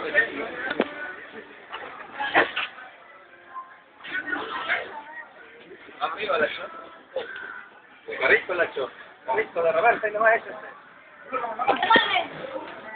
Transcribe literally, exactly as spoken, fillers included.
Arriba la shot. Carrizo la shot. Carrizo de Roberto, y no va a ese.